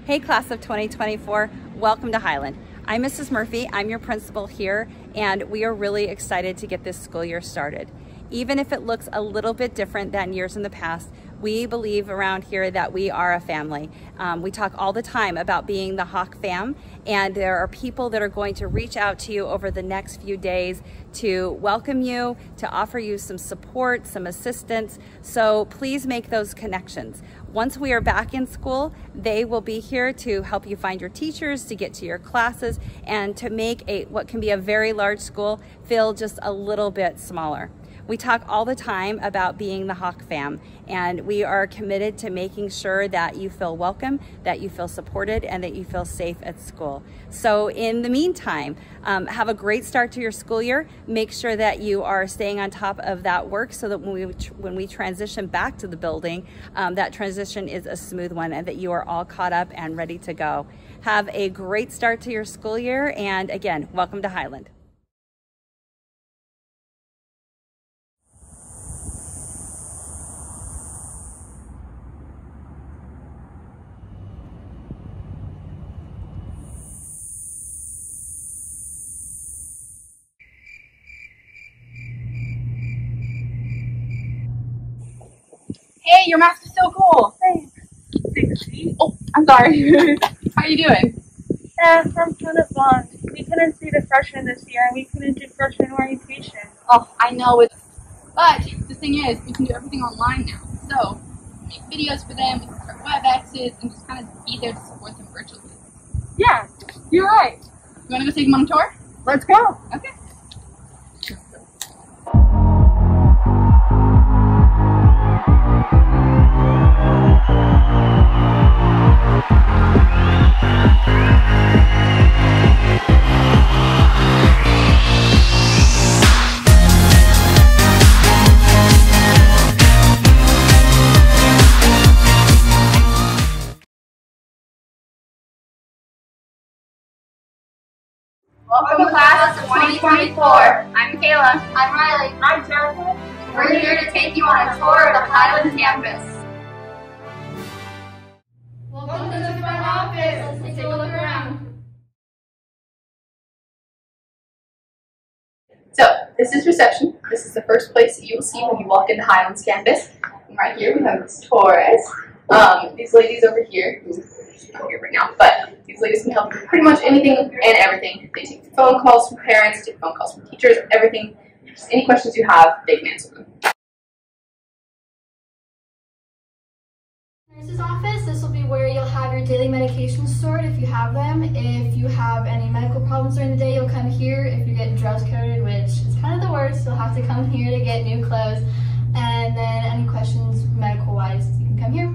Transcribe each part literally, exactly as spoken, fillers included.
Hey class of twenty twenty-four, welcome to Highland. I'm Missus Murphy, I'm your principal here, and we are really excited to get this school year started. Even if it looks a little bit different than years in the past, we believe around here that we are a family. Um, we talk all the time about being the Hawk fam, and there are people that are going to reach out to you over the next few days to welcome you, to offer you some support, some assistance. So please make those connections. Once we are back in school, they will be here to help you find your teachers, to get to your classes, and to make a what can be a very large school feel just a little bit smaller. We talk all the time about being the Hawk fam, and we are committed to making sure that you feel welcome, that you feel supported, and that you feel safe at school. So in the meantime, um, have a great start to your school year. Make sure that you are staying on top of that work so that when we, when we transition back to the building, um, that transition is a smooth one and that you are all caught up and ready to go. Have a great start to your school year, and again, welcome to Highland. Hey, your mask is so cool. Thanks. Thanks. Oh, I'm sorry. How are you doing? Yeah, I'm kind of bummed. We couldn't see the freshmen this year, and we couldn't do freshman orientation. Oh, I know it. But the thing is, we can do everything online now. So, make videos for them, we can start WebExes, and just kind of be there to support them virtually. Yeah, you're right. You want to go take them on a tour? Let's go. Okay. Welcome to class of twenty twenty-four. I'm Kayla. I'm Riley. I'm Jericho. We're here to take you on a tour of the Highland campus. Welcome to the front office. Let's take a look around. So, this is reception. This is the first place that you will see when you walk into Highland's campus. And right here we have Miss Torres. Um, these ladies over here, who are not here right now, but these ladies can help you with pretty much anything and everything. They take phone calls from parents, take phone calls from teachers, everything. Just any questions you have, they can answer them. Nurse's office, this will be where you'll have your daily medications stored if you have them. If you have any medical problems during the day, you'll come here. If you're getting dress coded, which is kind of the worst, you'll have to come here to get new clothes. And then any questions medical-wise, you can come here.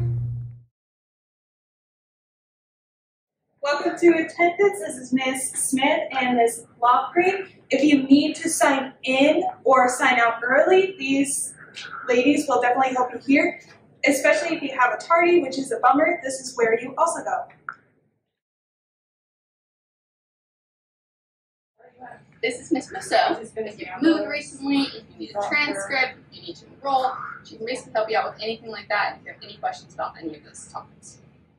Welcome to attendance. This is Miss Smith and Miss Lofgreen. If you need to sign in or sign out early, these ladies will definitely help you here, especially if you have a tardy, which is a bummer. This is where you also go. This is Miss Musso. If you've moved recently, if you need a transcript, if you need to enroll, she can basically help you out with anything like that if you have any questions about any of those topics.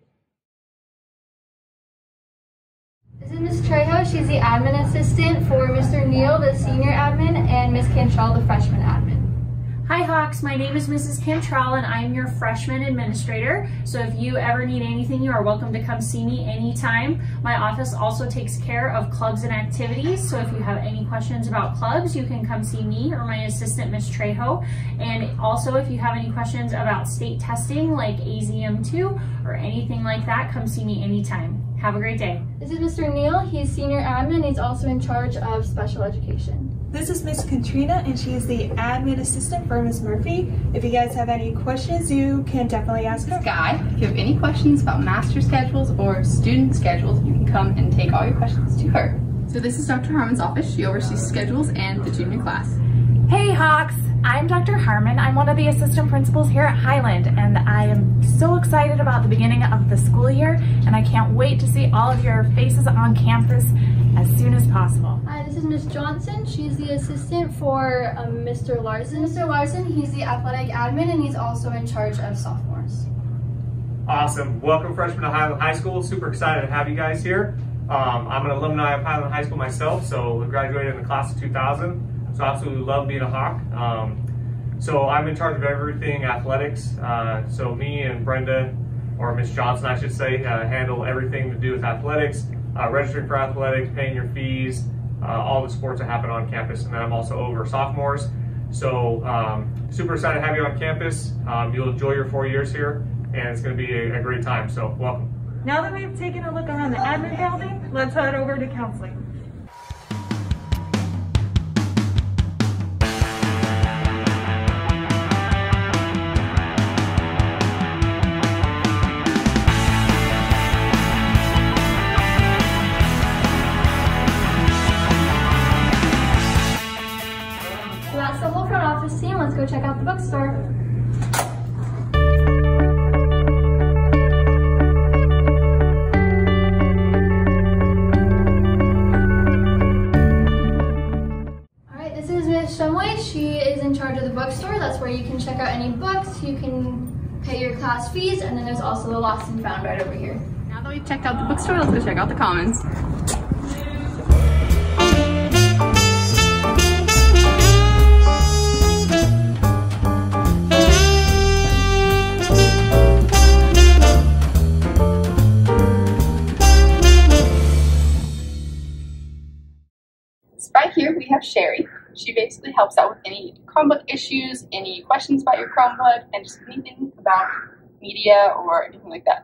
This is Miss Trejo. She's the admin assistant for Mister Neal, the senior admin, and Miss Cantrell, the freshman admin. Hi Hawks, my name is Missus Cantrell and I'm your freshman administrator. So if you ever need anything, you are welcome to come see me anytime. My office also takes care of clubs and activities. So if you have any questions about clubs, you can come see me or my assistant, Miss Trejo. And also if you have any questions about state testing like A Z M two or anything like that, come see me anytime. Have a great day. This is Mister Neal. He's senior admin. He's also in charge of special education. This is Miss Katrina, and she is the admin assistant for Miss Murphy. If you guys have any questions, you can definitely ask her. Guy, if you have any questions about master schedules or student schedules, you can come and take all your questions to her. So this is Doctor Harmon's office. She oversees schedules and the junior class. Hey Hawks, I'm Doctor Harmon. I'm one of the assistant principals here at Highland, and I am so excited about the beginning of the school year, and I can't wait to see all of your faces on campus as soon as possible. Hi, this is Miss Johnson. She's the assistant for um, Mister Larson. Mister Larson, he's the athletic admin, and he's also in charge of sophomores. Awesome. Welcome, freshmen to Highland High School. Super excited to have you guys here. Um, I'm an alumni of Highland High School myself, so I graduated in the class of two thousand. So I absolutely love being a Hawk. Um, so I'm in charge of everything athletics. Uh, so me and Brenda, or Miss Johnson, I should say, uh, handle everything to do with athletics, uh, registering for athletics, paying your fees, uh, all the sports that happen on campus. And then I'm also over sophomores. So um, super excited to have you on campus. Um, you'll enjoy your four years here, and it's going to be a, a great time. So welcome. Now that we've taken a look around the admin building, let's head over to counseling. So that's the whole front office scene. Let's go check out the bookstore. She is in charge of the bookstore. That's where you can check out any books, you can pay your class fees, and then there's also the lost and found right over here. Now that we've checked out the bookstore, let's go check out the commons. Right here we have Sherry. She basically helps out with any Chromebook issues, any questions about your Chromebook, and just anything about media or anything like that.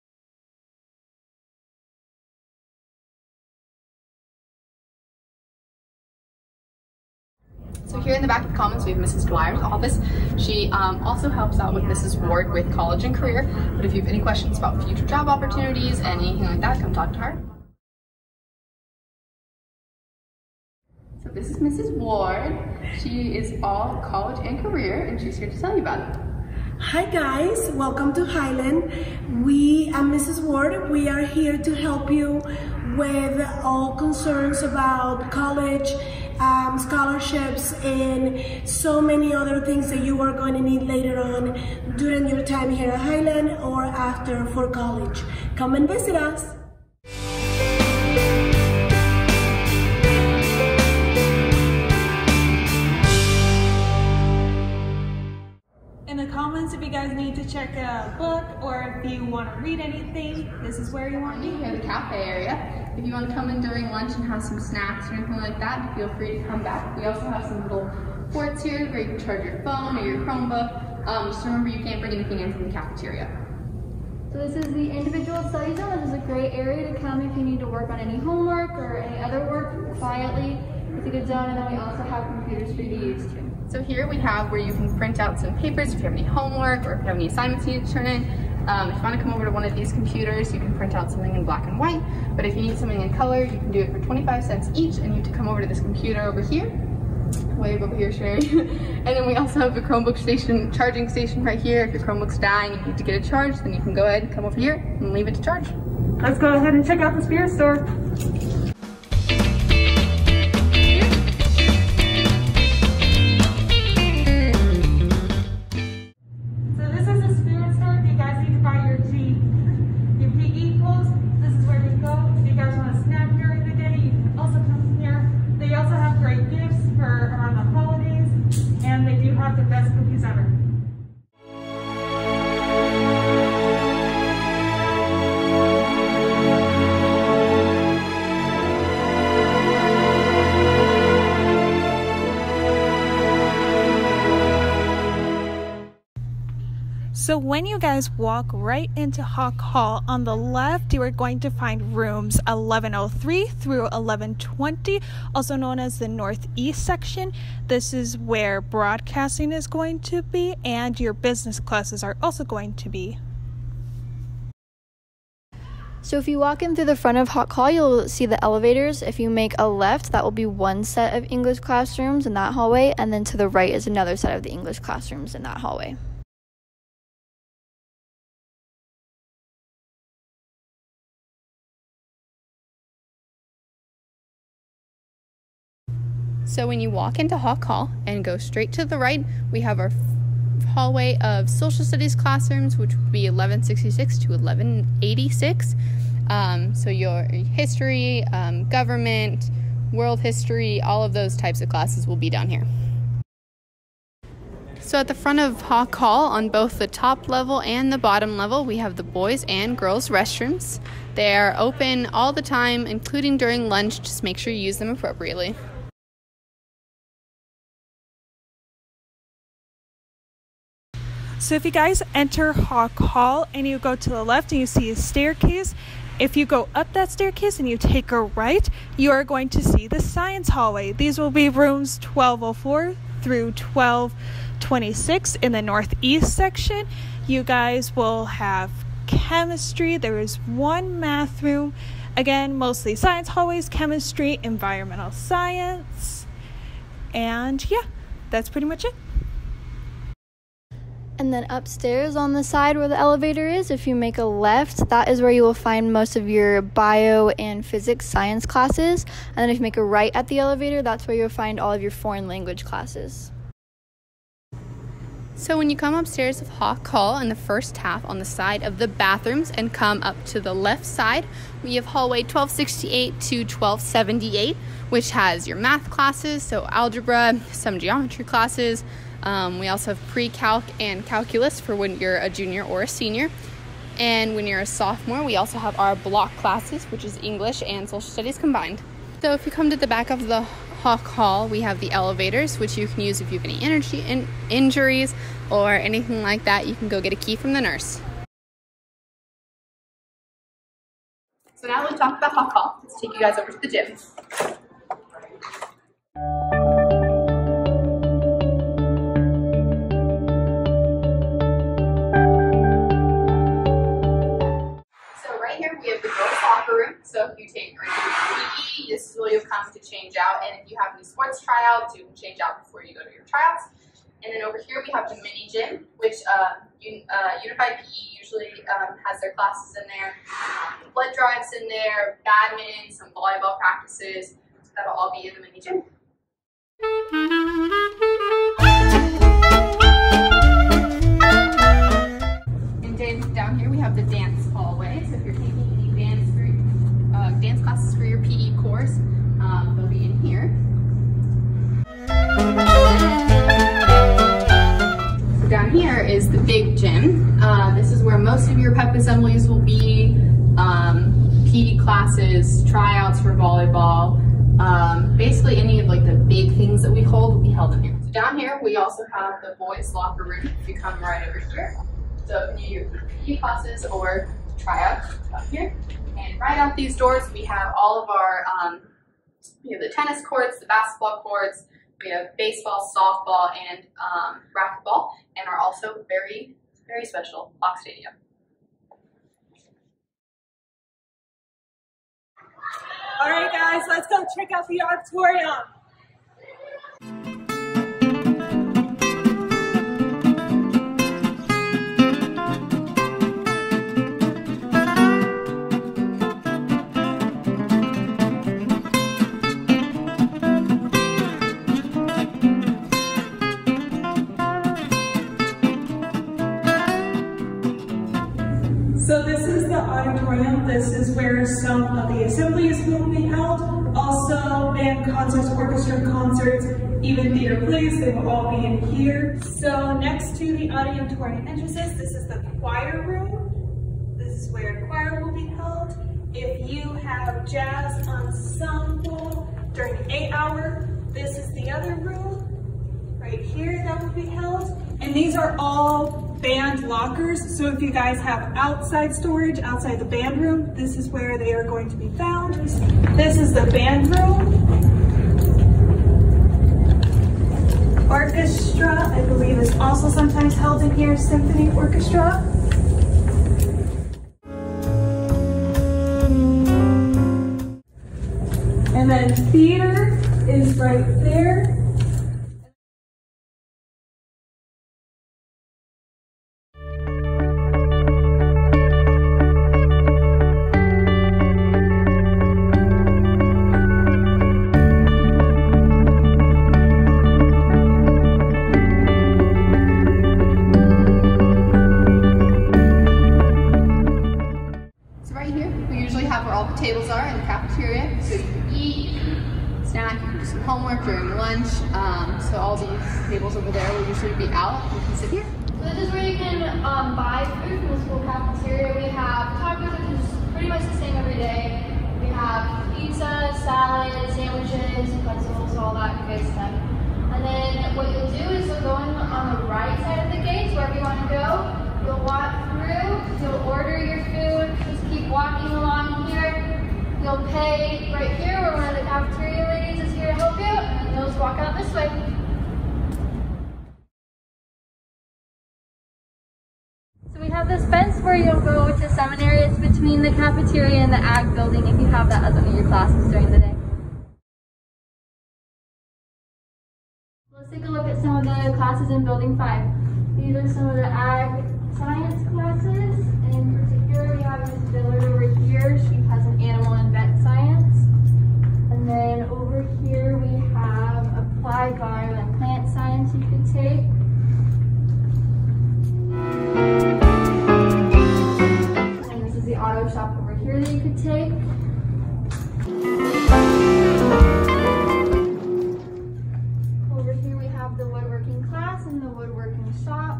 So here in the back of the Commons, we have Missus Dwyer's office. She um, also helps out with Missus Ward with college and career, but if you have any questions about future job opportunities and anything like that, come talk to her. So this is Missus Ward. She is all college and career, and she's here to tell you about it. Hi guys, welcome to Highland. We, I'm Missus Ward. We are here to help you with all concerns about college, um, scholarships, and so many other things that you are going to need later on during your time here at Highland or after for college. Come and visit us. In the comments, if you guys need to check a book or if you want to read anything, this is where you want to be. Here, the cafe area. If you want to come in during lunch and have some snacks or anything like that, feel free to come back. We also have some little ports here where you can charge your phone or your Chromebook. Um, just remember you can't bring anything in from the cafeteria. So this is the individual study zone. This is a great area to come if you need to work on any homework or any other work quietly. It's a good zone, and then we also have computers for you to use too. So here we have where you can print out some papers if you have any homework or if you have any assignments you need to turn in. Um, if you want to come over to one of these computers, you can print out something in black and white, but if you need something in color, you can do it for twenty-five cents each, and you have to come over to this computer over here. Wave over here, Sherry. And then we also have a Chromebook station, charging station right here. If your Chromebook's dying and you need to get it charged, then you can go ahead and come over here and leave it to charge. Let's go ahead and check out the spirit store. So when you guys walk right into Hawk Hall, on the left, you are going to find rooms eleven oh three through eleven twenty, also known as the Northeast section. This is where broadcasting is going to be, and your business classes are also going to be. So if you walk in through the front of Hawk Hall, you'll see the elevators. If you make a left, that will be one set of English classrooms in that hallway, and then to the right is another set of the English classrooms in that hallway. So when you walk into Hawk Hall and go straight to the right, we have our hallway of social studies classrooms, which would be eleven sixty-six to eleven eighty-six. Um, so your history, um, government, world history, all of those types of classes will be down here. So at the front of Hawk Hall, on both the top level and the bottom level, we have the boys and girls restrooms. They are open all the time, including during lunch. Just make sure you use them appropriately. So if you guys enter Hawk Hall and you go to the left and you see a staircase, if you go up that staircase and you take a right, you are going to see the science hallway. These will be rooms twelve oh four through twelve twenty-six in the northeast section. You guys will have chemistry. There is one math room. Again, mostly science hallways, chemistry, environmental science. And yeah, that's pretty much it. And then upstairs on the side where the elevator is, if you make a left, that is where you will find most of your bio and physics science classes. And then if you make a right at the elevator, that's where you'll find all of your foreign language classes. So when you come upstairs of Hawk Hall in the first half on the side of the bathrooms and come up to the left side, we have hallway twelve sixty-eight to twelve seventy-eight, which has your math classes, so algebra, some geometry classes. Um, we also have pre-calc and calculus for when you're a junior or a senior. And when you're a sophomore, we also have our block classes, which is English and social studies combined. So if you come to the back of the Hawk Hall, we have the elevators, which you can use if you have any energy in injuries or anything like that. You can go get a key from the nurse. So now that we've talked about Hawk Hall, let's take you guys over to the gym. We have the girls' locker room, so if you take P E, this is where you'll come to change out, and if you have any sports tryouts, you can change out before you go to your tryouts. And then over here we have the mini gym, which uh, un uh, Unified P E usually um, has their classes in there, um, blood drives in there, badminton, some volleyball practices. So that'll all be in the mini gym. And then down here we have the dance hallway, so if you're taking Dance, for, uh, dance classes for your P E course, um, they'll be in here. So down here is the big gym. Uh, this is where most of your pep assemblies will be, um, P E classes, tryouts for volleyball, um, basically any of like the big things that we hold will be held in here. So down here we also have the boys' locker room. If you come right over here, so if you do P E classes or tryouts up here. And right out these doors, we have all of our, um, we have the tennis courts, the basketball courts, we have baseball, softball, and um, racquetball, and are also very, very special Lock Stadium. All right, guys, let's go check out the auditorium. So this is the auditorium. This is where some of the assemblies will be held. Also band concerts, orchestra concerts, even theater plays, they will all be in here. So next to the auditorium entrances, this is the choir room. This is where choir will be held. If you have jazz ensemble during the eight hour, this is the other room right here that will be held. And these are all band lockers, so if you guys have outside storage outside the band room, this is where they are going to be found. This is the band room. Orchestra, I believe, is also sometimes held in here, symphony orchestra. And then theater is right there. homework during lunch. Um, so all these tables over there will usually be out. You can sit here. So this is where you can um, buy food from the school cafeteria. We have tacos, which is pretty much the same every day. We have pizza, salad, sandwiches, pretzels, all that good stuff. And then what you'll do is you'll go in on the right side of the gates, wherever you want to go. You'll walk through, you'll order your food, just keep walking along here. You'll pay right here where one of the cafeteria ladies is here to help you, and you'll just walk out this way. So we have this fence where you'll go to seminary. It's between the cafeteria and the ag building if you have that as one of your classes during the day. Let's take a look at some of the classes in building five. These are some of the ag science classes. In particular, we have Miz Dillard over here. She has an animal and vet science. And then over here we have applied bio and plant science you could take. And this is the auto shop over here that you could take. Over here we have the woodworking class and the woodworking shop.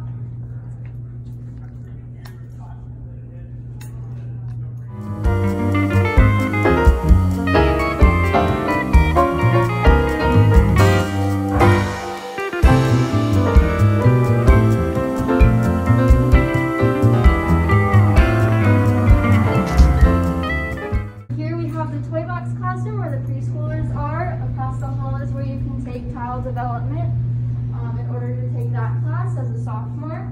Development um, in order to take that class as a sophomore.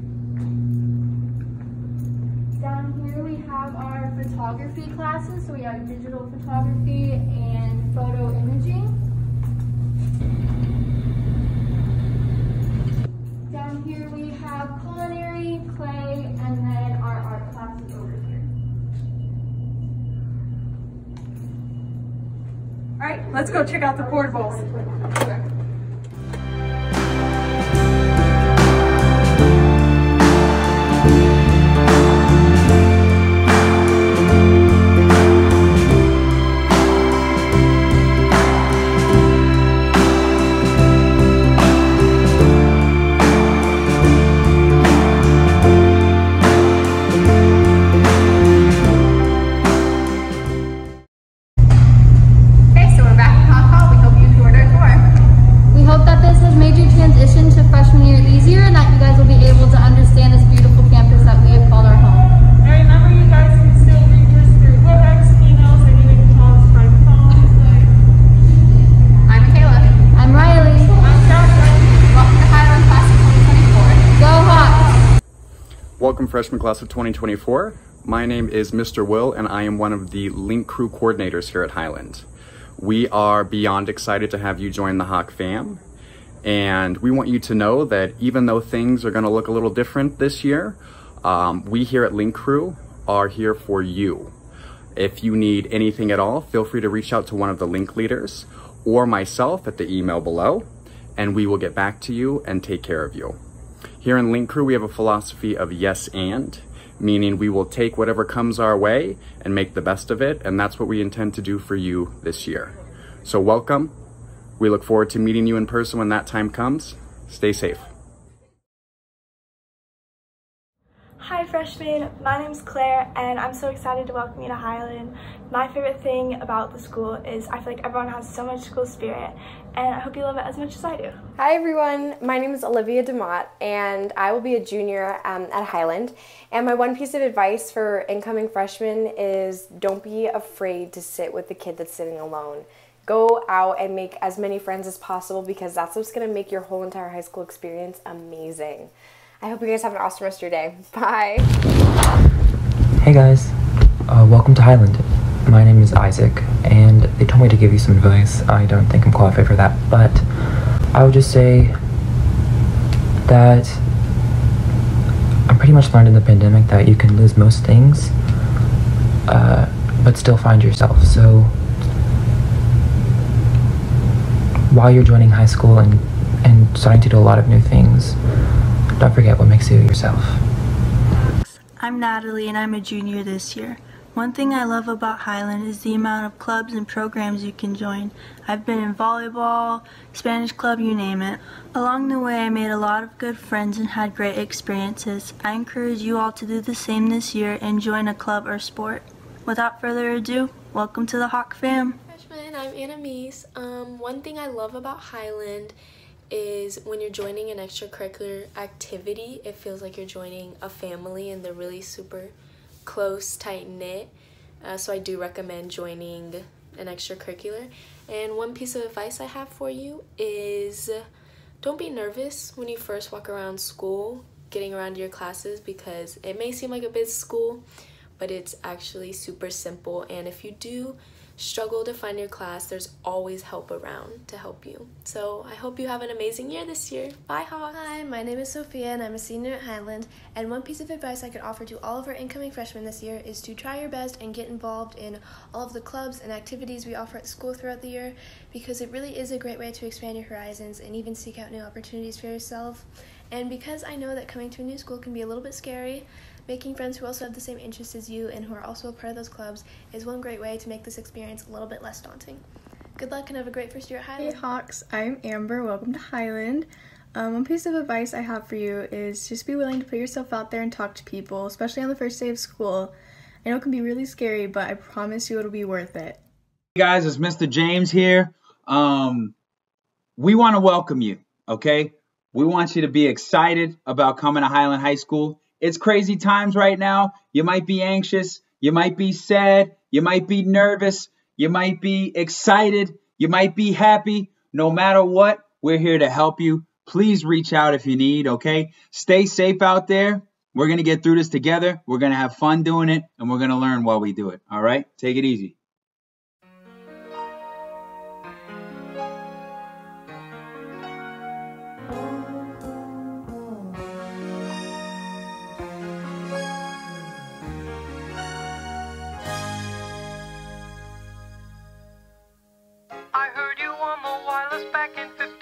Down here we have our photography classes. So we have digital photography and photo imaging. Down here we have culinary, clay, and then our art classes over here. All right, let's go check out the portables. Okay. Welcome freshman class of twenty twenty-four. My name is Mister Will and I am one of the Link Crew coordinators here at Highland. We are beyond excited to have you join the Hawk fam, and we want you to know that even though things are going to look a little different this year, um, we here at Link Crew are here for you. If you need anything at all, feel free to reach out to one of the Link leaders or myself at the email below, and we will get back to you and take care of you. Here in Link Crew, we have a philosophy of yes and, meaning we will take whatever comes our way and make the best of it, and that's what we intend to do for you this year. So welcome. We look forward to meeting you in person when that time comes. Stay safe. Hi freshmen, my name's Claire and I'm so excited to welcome you to Highland. My favorite thing about the school is I feel like everyone has so much school spirit and I hope you love it as much as I do. Hi everyone, my name is Olivia DeMott and I will be a junior um, at Highland, and my one piece of advice for incoming freshmen is don't be afraid to sit with the kid that's sitting alone. Go out and make as many friends as possible because that's what's going to make your whole entire high school experience amazing. I hope you guys have an awesome rest of your day. Bye. Hey guys, uh, welcome to Highland. My name is Isaac, and they told me to give you some advice. I don't think I'm qualified for that, but I would just say that I pretty much learned in the pandemic that you can lose most things, uh, but still find yourself. So while you're joining high school and, and starting to do a lot of new things, don't forget what makes you yourself. I'm Natalie and I'm a junior this year. One thing I love about Highland is the amount of clubs and programs you can join. I've been in volleyball, Spanish club, you name it. Along the way I made a lot of good friends and had great experiences. I encourage you all to do the same this year and join a club or sport. Without further ado, welcome to the Hawk fam. Freshman, I'm Anna Meese. Um, one thing I love about Highland is when you're joining an extracurricular activity, it feels like you're joining a family and they're really super close, tight-knit. Uh, so I do recommend joining an extracurricular. And one piece of advice I have for you is don't be nervous when you first walk around school, getting around your classes, because it may seem like a big school, but it's actually super simple. And if you do struggle to find your class, there's always help around to help you. So I hope you have an amazing year this year. Bye, Hawks. Hi, my name is Sophia and I'm a senior at Highland, and one piece of advice I could offer to all of our incoming freshmen this year is to try your best and get involved in all of the clubs and activities we offer at school throughout the year, because it really is a great way to expand your horizons and even seek out new opportunities for yourself. And because I know that coming to a new school can be a little bit scary, making friends who also have the same interests as you and who are also a part of those clubs is one great way to make this experience a little bit less daunting. Good luck and have a great first year at Highland. Hey Hawks, I'm Amber. Welcome to Highland. Um, one piece of advice I have for you is just be willing to put yourself out there and talk to people, especially on the first day of school. I know it can be really scary, but I promise you it'll be worth it. Hey guys, it's Mister James here. Um, we want to welcome you, okay? We want you to be excited about coming to Highland High School. It's crazy times right now. You might be anxious. You might be sad. You might be nervous. You might be excited. You might be happy. No matter what, we're here to help you. Please reach out if you need, okay? Stay safe out there. We're going to get through this together. We're going to have fun doing it, and we're going to learn while we do it, all right? Take it easy. I heard you on the wireless back in fifteen